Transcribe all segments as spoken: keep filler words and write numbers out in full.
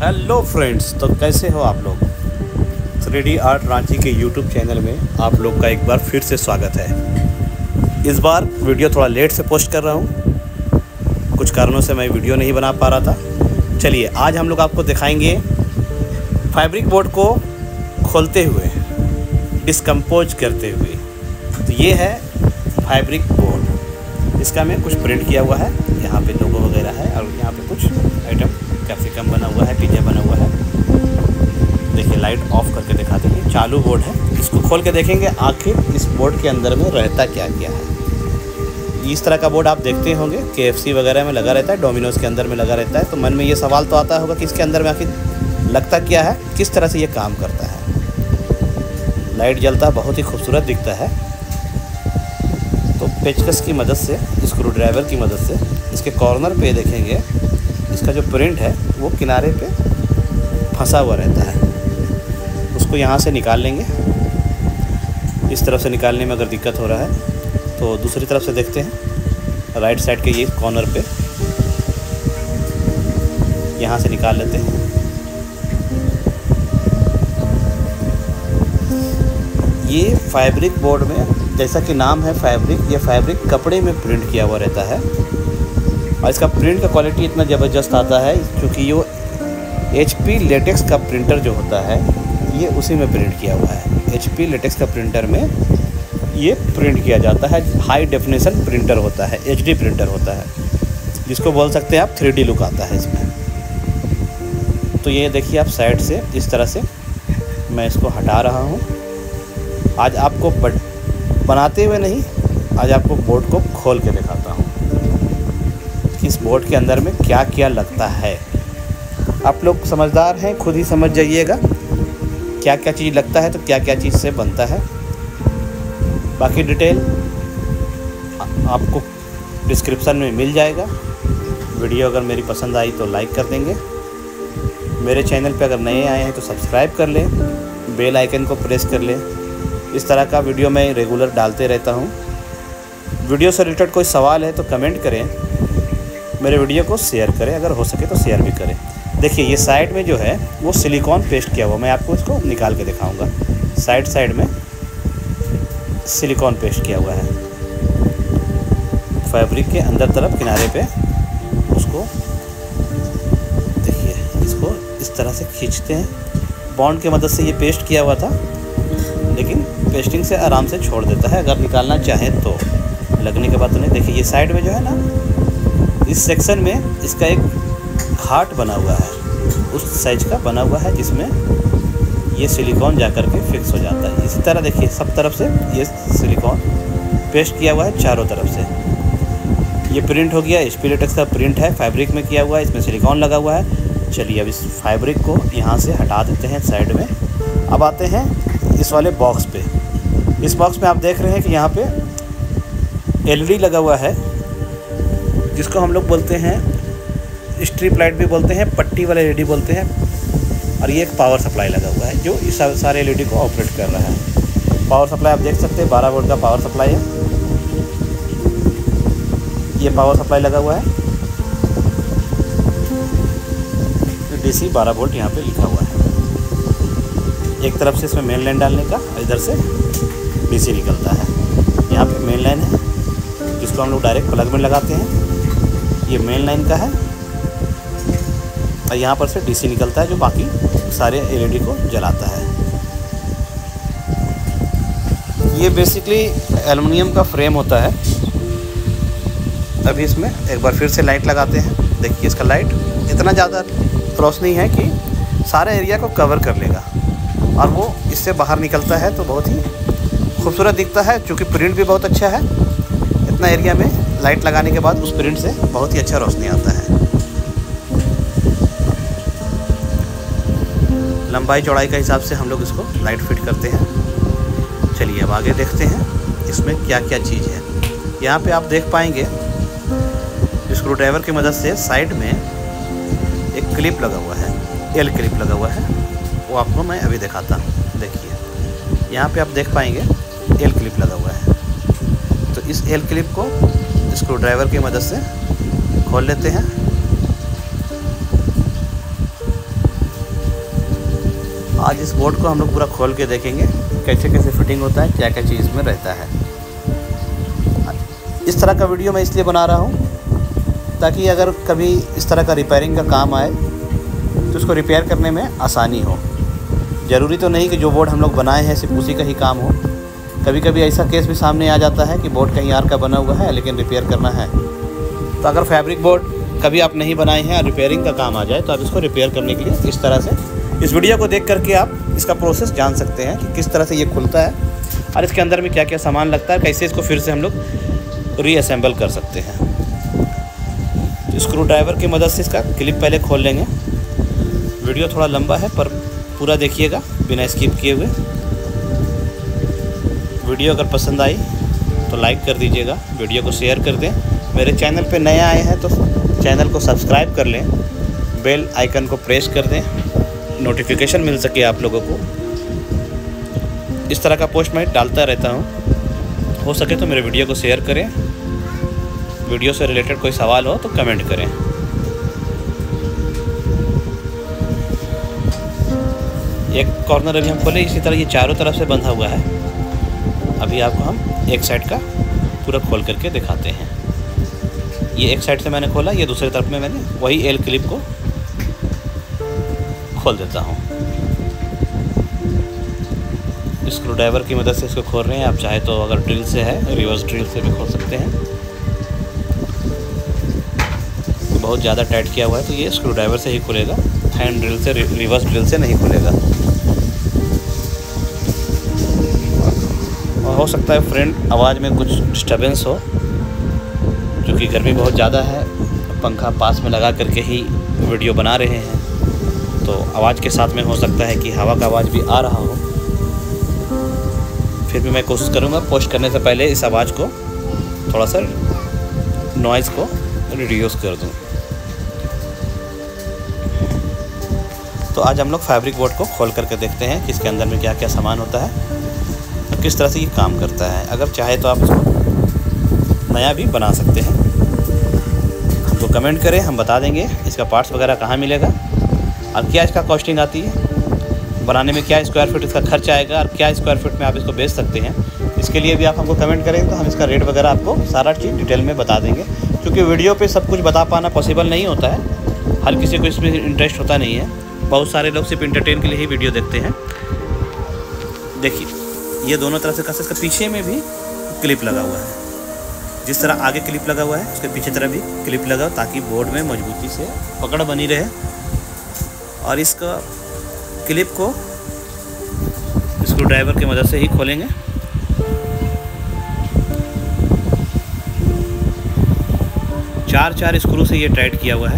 Hello friends, तो कैसे हो आप लोग। थ्री डी आर्ट रांची के यूट्यूब चैनल में आप लोग का एक बार फिर से स्वागत है। इस बार वीडियो थोड़ा लेट से पोस्ट कर रहा हूँ, कुछ कारणों से मैं वीडियो नहीं बना पा रहा था। चलिए आज हम लोग आपको दिखाएंगे फैब्रिक बोर्ड को खोलते हुए, डिस्कम्पोज करते हुए। तो ये है फैब्रिक बोर्ड, इसका मैं कुछ प्रिंट किया हुआ है। यहाँ पे लोगो वगैरह है और यहाँ पे कुछ आइटम कैप्सिकम बना हुआ है, पिज्जा बना हुआ है। देखिए लाइट ऑफ करके दिखाते हैं, चालू बोर्ड है। इसको खोल के देखेंगे आखिर इस बोर्ड के अंदर में रहता क्या क्या है। इस तरह का बोर्ड आप देखते होंगे के एफ सी वगैरह में लगा रहता है, डोमिनोज के अंदर में लगा रहता है। तो मन में ये सवाल तो आता होगा कि इसके अंदर में आखिर लगता क्या है, किस तरह से ये काम करता है। लाइट जलता बहुत ही खूबसूरत दिखता है। तो पेचकस की मदद से, स्क्रू ड्राइवर की मदद से इसके कॉर्नर पे देखेंगे, इसका जो प्रिंट है वो किनारे पे फंसा हुआ रहता है। उसको यहाँ से निकाल लेंगे। इस तरफ से निकालने में अगर दिक्कत हो रहा है तो दूसरी तरफ से देखते हैं, राइट साइड के ये कॉर्नर पे यहाँ से निकाल लेते हैं। ये फैब्रिक बोर्ड में, जैसा कि नाम है फैब्रिक, ये फैब्रिक कपड़े में प्रिंट किया हुआ रहता है और इसका प्रिंट का क्वालिटी इतना ज़बरदस्त आता है क्योंकि ये एच पी लेटेक्स का प्रिंटर जो होता है ये उसी में प्रिंट किया हुआ है। एच पी लेटेक्स का प्रिंटर में ये प्रिंट किया जाता है। हाई डेफिनेशन प्रिंटर होता है, एच डी प्रिंटर होता है, जिसको बोल सकते हैं आप थ्री डी लुक आता है इसमें। तो ये देखिए आप साइड से इस तरह से मैं इसको हटा रहा हूँ। आज आपको बनाते हुए नहीं, आज आपको बोर्ड को खोल के दिखाता हूँ कि इस बोर्ड के अंदर में क्या क्या लगता है। आप लोग समझदार हैं, खुद ही समझ जाइएगा क्या क्या चीज़ लगता है तो क्या क्या चीज़ से बनता है। बाकी डिटेल आपको डिस्क्रिप्शन में मिल जाएगा। वीडियो अगर मेरी पसंद आई तो लाइक कर देंगे। मेरे चैनल पे अगर नए आए हैं तो सब्सक्राइब कर लें, बेल आइकन को प्रेस कर लें। इस तरह का वीडियो मैं रेगुलर डालते रहता हूँ। वीडियो से रिलेटेड कोई सवाल है तो कमेंट करें, मेरे वीडियो को शेयर करें, अगर हो सके तो शेयर भी करें। देखिए ये साइड में जो है वो सिलिकॉन पेस्ट किया हुआ, मैं आपको इसको निकाल के दिखाऊंगा। साइड साइड में सिलिकॉन पेस्ट किया हुआ है फैब्रिक के अंदर तरफ किनारे पे। उसको देखिए, इसको इस तरह से खींचते हैं। बॉन्ड की मदद से ये पेस्ट किया हुआ था, लेकिन पेस्टिंग से आराम से छोड़ देता है अगर निकालना चाहें तो। लगने के बाद तो नहीं। देखिए ये साइड में जो है ना, इस सेक्शन में इसका एक घाट बना हुआ है, उस साइज का बना हुआ है जिसमें ये सिलिकॉन जा कर के फिक्स हो जाता है। इसी तरह देखिए सब तरफ से ये सिलिकॉन पेस्ट किया हुआ है चारों तरफ से। ये प्रिंट हो गया, एच पी लेटेक्स का प्रिंट है, फैब्रिक में किया हुआ है, इसमें सिलिकॉन लगा हुआ है। चलिए अब इस फैब्रिक को यहाँ से हटा देते हैं साइड में। अब आते हैं इस वाले बॉक्स पे। इस बॉक्स में आप देख रहे हैं कि यहाँ पे एल ई डी लगा हुआ है, जिसको हम लोग बोलते हैं स्ट्रिप लाइट भी बोलते हैं, पट्टी वाले एल ई डी बोलते हैं। और ये एक पावर सप्लाई लगा हुआ है जो इस सारे एल ई डी को ऑपरेट कर रहा है। पावर सप्लाई आप देख सकते हैं, बारह वोल्ट का पावर सप्लाई है। ये पावर सप्लाई लगा हुआ है, डी सी बारह वोल्ट यहाँ पे लिखा हुआ है। एक तरफ से इसमें मेन लाइन डालने का, इधर से डी सी निकलता है। यहाँ पे मेन लाइन है जिसको हम लोग डायरेक्ट प्लग में लगाते हैं। ये मेन लाइन का है और यहाँ पर से डी सी निकलता है जो बाकी सारे एल ई डी को जलाता है। ये बेसिकली एल्युमिनियम का फ्रेम होता है। अभी इसमें एक बार फिर से लाइट लगाते हैं। देखिए इसका लाइट इतना ज़्यादा रोशनी है कि सारे एरिया को कवर कर लेगा और वो इससे बाहर निकलता है तो बहुत ही खूबसूरत दिखता है। चूँकि प्रिंट भी बहुत अच्छा है, इतना एरिया में लाइट लगाने के बाद उस प्रिंट से बहुत ही अच्छा रोशनी आता है। लंबाई चौड़ाई के हिसाब से हम लोग इसको लाइट फिट करते हैं। चलिए अब आगे देखते हैं इसमें क्या क्या चीज़ है। यहाँ पे आप देख पाएंगे स्क्रू ड्राइवर की मदद से साइड में एक क्लिप लगा हुआ है, एल क्लिप लगा हुआ है। वो आपको मैं अभी दिखाता हूँ। देखिए यहाँ पे आप देख पाएंगे एल क्लिप लगा हुआ है। तो इस एल क्लिप को स्क्रू ड्राइवर की मदद से खोल लेते हैं। आज इस बोर्ड को हम लोग पूरा खोल के देखेंगे कैसे कैसे फिटिंग होता है, क्या क्या चीज़ में रहता है। इस तरह का वीडियो मैं इसलिए बना रहा हूँ ताकि अगर कभी इस तरह का रिपेयरिंग का काम आए तो उसको रिपेयर करने में आसानी हो। ज़रूरी तो नहीं कि जो बोर्ड हम लोग बनाए हैं सिर्फ उसी का ही काम हो। कभी कभी ऐसा केस भी सामने आ जाता है कि बोर्ड कहीं और का बना हुआ है लेकिन रिपेयर करना है। तो अगर फैब्रिक बोर्ड कभी आप नहीं बनाए हैं और रिपेयरिंग का काम आ जाए तो आप इसको रिपेयर करने के लिए इस तरह से इस वीडियो को देख करके आप इसका प्रोसेस जान सकते हैं कि किस तरह से ये खुलता है और इसके अंदर में क्या क्या सामान लगता है, कैसे इसको फिर से हम लोग रीअसेंबल कर सकते हैं। तो स्क्रू ड्राइवर की मदद से इसका क्लिप पहले खोल लेंगे। वीडियो थोड़ा लंबा है पर पूरा देखिएगा बिना स्किप किए हुए। वीडियो अगर पसंद आई तो लाइक कर दीजिएगा, वीडियो को शेयर कर दें। मेरे चैनल पे नए आए हैं तो चैनल को सब्सक्राइब कर लें, बेल आइकन को प्रेस कर दें, नोटिफिकेशन मिल सके आप लोगों को। इस तरह का पोस्ट मैं डालता रहता हूँ। हो सके तो मेरे वीडियो को शेयर करें। वीडियो से रिलेटेड कोई सवाल हो तो कमेंट करें। एक कॉर्नर अभी हम खोले, इसी तरह ये चारों तरफ से बंधा हुआ है। अभी आपको हम एक साइड का पूरा खोल करके दिखाते हैं। ये एक साइड से मैंने खोला, ये दूसरी तरफ में मैंने वही एल क्लिप को खोल देता हूँ। स्क्रू ड्राइवर की मदद से इसको खोल रहे हैं। आप चाहे तो अगर ड्रिल से है रिवर्स ड्रिल से भी खोल सकते हैं। तो बहुत ज़्यादा टाइट किया हुआ है तो ये स्क्रू ड्राइवर से ही खुलेगा, हैंड ड्रिल से रिवर्स ड्रिल से नहीं खुलेगा। और हो सकता है फ्रेंड आवाज़ में कुछ डिस्टर्बेंस हो, क्योंकि गर्मी बहुत ज़्यादा है। पंखा पास में लगा करके ही वीडियो बना रहे हैं तो आवाज़ के साथ में हो सकता है कि हवा का आवाज़ भी आ रहा हो। फिर भी मैं कोशिश करूँगा पोस्ट करने से पहले इस आवाज़ को थोड़ा सा नॉइज़ को रिड्यूस कर दूँ। तो आज हम लोग फैब्रिक बोर्ड को खोल करके देखते हैं कि इसके अंदर में क्या क्या सामान होता है और किस तरह से ये काम करता है। अगर चाहे तो आप इसको नया भी बना सकते हैं। हमको कमेंट करें, हम बता देंगे इसका पार्ट्स वगैरह कहाँ मिलेगा और क्या इसका कॉस्टिंग आती है, बनाने में क्या स्क्वायर फीट इसका खर्च आएगा और क्या स्क्वायर फीट में आप इसको बेच सकते हैं। इसके लिए भी आप हमको कमेंट करेंगे तो हम इसका रेट वगैरह आपको सारा चीज़ डिटेल में बता देंगे। क्योंकि वीडियो पे सब कुछ बता पाना पॉसिबल नहीं होता है, हर किसी को इसमें इंटरेस्ट होता नहीं है। बहुत सारे लोग सिर्फ इंटरटेन के लिए ही वीडियो देखते हैं। देखिए ये दोनों तरफ से कैसे, इसका पीछे में भी क्लिप लगा हुआ है। जिस तरह आगे क्लिप लगा हुआ है उसके पीछे तरफ भी क्लिप लगा हो ताकि बोर्ड में मजबूती से पकड़ बनी रहे। और इसका क्लिप को स्क्रू ड्राइवर की मदद से ही खोलेंगे। चार चार स्क्रू से ये टाइट किया हुआ है।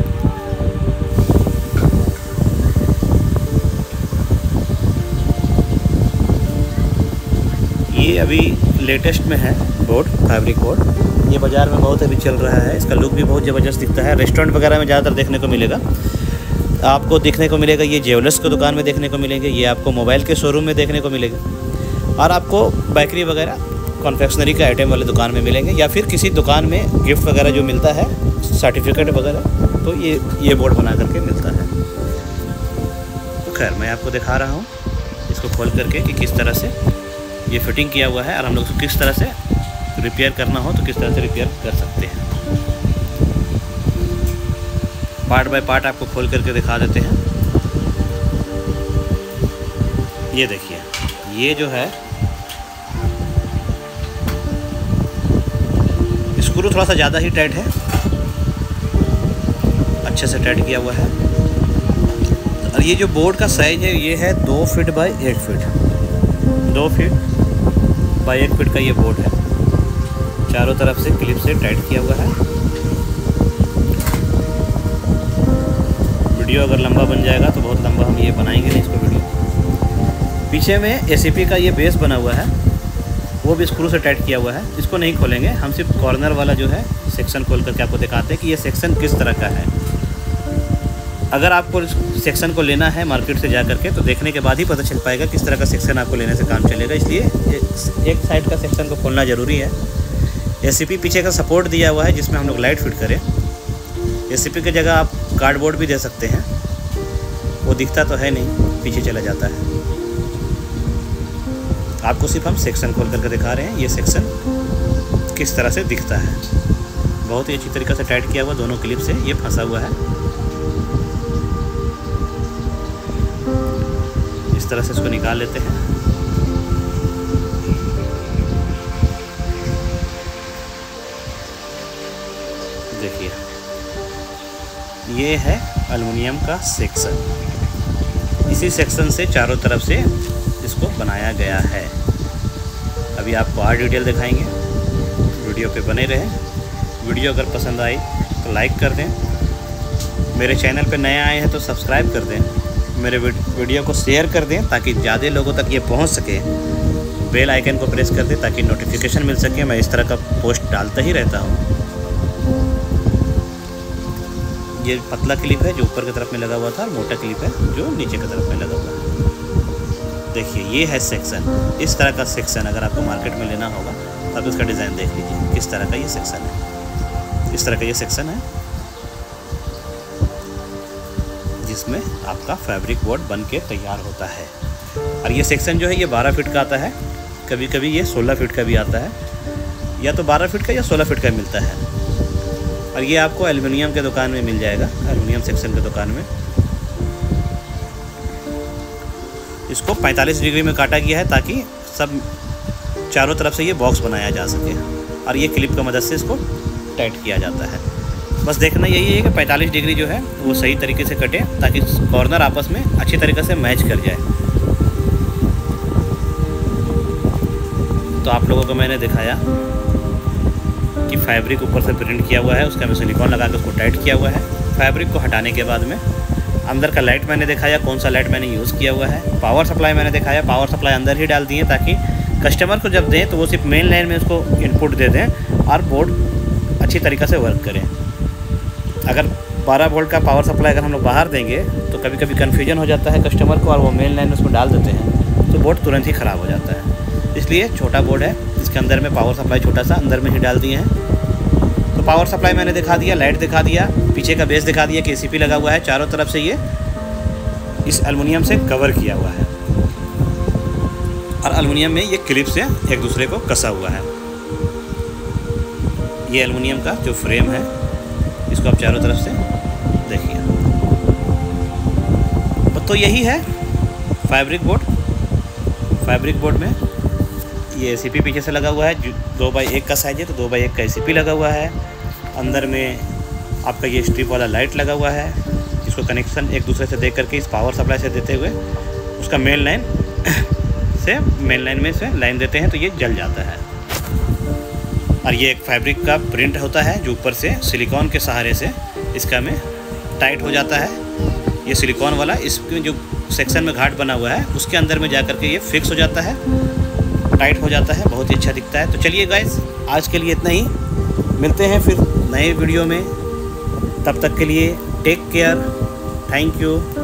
ये अभी लेटेस्ट में है बोर्ड, फैब्रिक बोर्ड। ये बाज़ार में बहुत अभी चल रहा है। इसका लुक भी बहुत ज़बरदस्त दिखता है। रेस्टोरेंट वगैरह में ज़्यादातर देखने को मिलेगा, आपको देखने को मिलेगा। ये ज्वेलर्स की दुकान में देखने को मिलेंगे, ये आपको मोबाइल के शोरूम में देखने को मिलेगा और आपको बेकरी वगैरह कॉन्फेक्शनरी का आइटम वाले दुकान में मिलेंगे या फिर किसी दुकान में गिफ्ट वगैरह जो मिलता है, सर्टिफिकेट वगैरह, तो ये ये बोर्ड बना करके मिलता है। तो खैर मैं आपको दिखा रहा हूँ इसको खोल करके कि किस तरह से ये फिटिंग किया हुआ है और हम लोग इसको किस तरह से रिपेयर करना हो तो किस तरह से रिपेयर कर सकते हैं। पार्ट बाय पार्ट आपको खोल करके दिखा देते हैं। ये देखिए, ये जो है स्क्रू थोड़ा सा ज़्यादा ही टाइट है, अच्छे से टाइट किया हुआ है। और ये जो बोर्ड का साइज है ये है दो फीट बाई एक फीट दो फीट बाई एक फीट का ये बोर्ड है। चारों तरफ से क्लिप से टाइट किया हुआ है। वीडियो अगर लंबा बन जाएगा तो बहुत लंबा हम ये बनाएंगे नहीं इसको वीडियो। पीछे में ए सी पी का ये बेस बना हुआ है, वो भी स्क्रू से टाइट किया हुआ है। इसको नहीं खोलेंगे, हम सिर्फ कॉर्नर वाला जो है सेक्शन खोल करके आपको दिखाते हैं कि ये सेक्शन किस तरह का है। अगर आपको सेक्शन को लेना है मार्केट से जा करके तो देखने के बाद ही पता चल पाएगा किस तरह का सेक्शन आपको लेने से काम चलेगा। इसलिए एक साइड का सेक्शन को खोलना ज़रूरी है। ए सी पी पीछे का सपोर्ट दिया हुआ है जिसमें हम लोग लाइट फिट करें। ए सी पी की जगह आप कार्डबोर्ड भी दे सकते हैं, वो दिखता तो है नहीं। पीछे चला जाता है। आपको सिर्फ हम सेक्शन खोल करके दिखा रहे हैं, ये सेक्शन किस तरह से दिखता है। बहुत ही अच्छी तरीके से टाइट किया हुआ, दोनों क्लिप से ये फंसा हुआ है। इस तरह से इसको निकाल लेते हैं। देखिए, ये है एल्युमिनियम का सेक्शन। इसी सेक्शन से चारों तरफ से इसको बनाया गया है। अभी आपको और डिटेल दिखाएंगे, वीडियो पे बने रहें। वीडियो अगर पसंद आई तो लाइक कर दें, मेरे चैनल पे नए आए हैं तो सब्सक्राइब कर दें, मेरे वीडियो को शेयर कर दें ताकि ज़्यादा लोगों तक ये पहुंच सके। बेल आइकन को प्रेस कर दें ताकि नोटिफिकेशन मिल सके। मैं इस तरह का पोस्ट डालता ही रहता हूँ। ये पतला क्लिप है जो ऊपर की तरफ में लगा हुआ था, और मोटा क्लिप है जो नीचे की तरफ में लगा हुआ है। देखिए, ये है सेक्शन। इस तरह का सेक्शन अगर आपको मार्केट में लेना होगा तो आप इसका डिज़ाइन देख लीजिए, किस तरह का ये सेक्शन है। इस तरह का ये सेक्शन है जिसमें आपका फैब्रिक बोर्ड बन के तैयार होता है। और ये सेक्शन जो है ये बारह फीट का आता है, कभी कभी ये सोलह फीट का भी आता है, या तो बारह फीट का या सोलह फीट का मिलता है। और ये आपको एल्युमिनियम के दुकान में मिल जाएगा, एल्युमिनियम सेक्शन के दुकान में। इसको पैंतालीस डिग्री में काटा गया है ताकि सब चारों तरफ से ये बॉक्स बनाया जा सके, और ये क्लिप की मदद से इसको टाइट किया जाता है। बस देखना यही है कि पैंतालीस डिग्री जो है वो सही तरीके से कटे ताकि कॉर्नर आपस में अच्छी तरीके से मैच कर जाए। तो आप लोगों को मैंने दिखाया कि फैब्रिक ऊपर से प्रिंट किया हुआ है, उसका मैं सिलिकॉन लगा के उसको टाइट किया हुआ है। फैब्रिक को हटाने के बाद में अंदर का लाइट मैंने दिखाया, कौन सा लाइट मैंने यूज़ किया हुआ है। पावर सप्लाई मैंने दिखाया, पावर सप्लाई अंदर ही डाल दिए ताकि कस्टमर को जब दें तो वो सिर्फ मेन लाइन में उसको इनपुट दे दें और बोर्ड अच्छी तरीक़े से वर्क करें। अगर बारह वोल्ट का पावर सप्लाई अगर हम लोग बाहर देंगे तो कभी कभी कन्फ्यूजन हो जाता है कस्टमर को, और वो मेन लाइन में उसको डाल देते हैं तो बोर्ड तुरंत ही ख़राब हो जाता है। इसलिए छोटा बोर्ड है, इसके अंदर में पावर सप्लाई छोटा सा अंदर में ही डाल दिए हैं। तो पावर सप्लाई मैंने दिखा दिया, लाइट दिखा दिया, पीछे का बेस दिखा दिया कि एसीपी लगा हुआ है। चारों तरफ से ये इस एल्युमिनियम से कवर किया हुआ है, और एल्युमिनियम में ये क्लिप से एक दूसरे को कसा हुआ है। ये एल्युमिनियम का जो फ्रेम है इसको आप चारों तरफ से देखिए। तो यही है फैब्रिक बोर्ड। फैब्रिक बोर्ड में ये एसीपी पीछे से लगा हुआ है, दो बाई एक का साइज है तो दो बाई एक का एसीपी लगा हुआ है। अंदर में आपका ये स्ट्रिप वाला लाइट लगा हुआ है जिसको कनेक्शन एक दूसरे से दे करके इस पावर सप्लाई से देते हुए उसका मेन लाइन से मेन लाइन में से लाइन देते हैं तो ये जल जाता है। और ये एक फैब्रिक का प्रिंट होता है जो ऊपर से सिलिकॉन के सहारे से इसका में टाइट हो जाता है। ये सिलिकॉन वाला इसके जो सेक्शन में घाट बना हुआ है उसके अंदर में जा कर के ये फिक्स हो जाता है, टाइट हो जाता है, बहुत ही अच्छा दिखता है। तो चलिए गाइस, आज के लिए इतना ही, मिलते हैं फिर नए वीडियो में। तब तक के लिए टेक केयर, थैंक यू।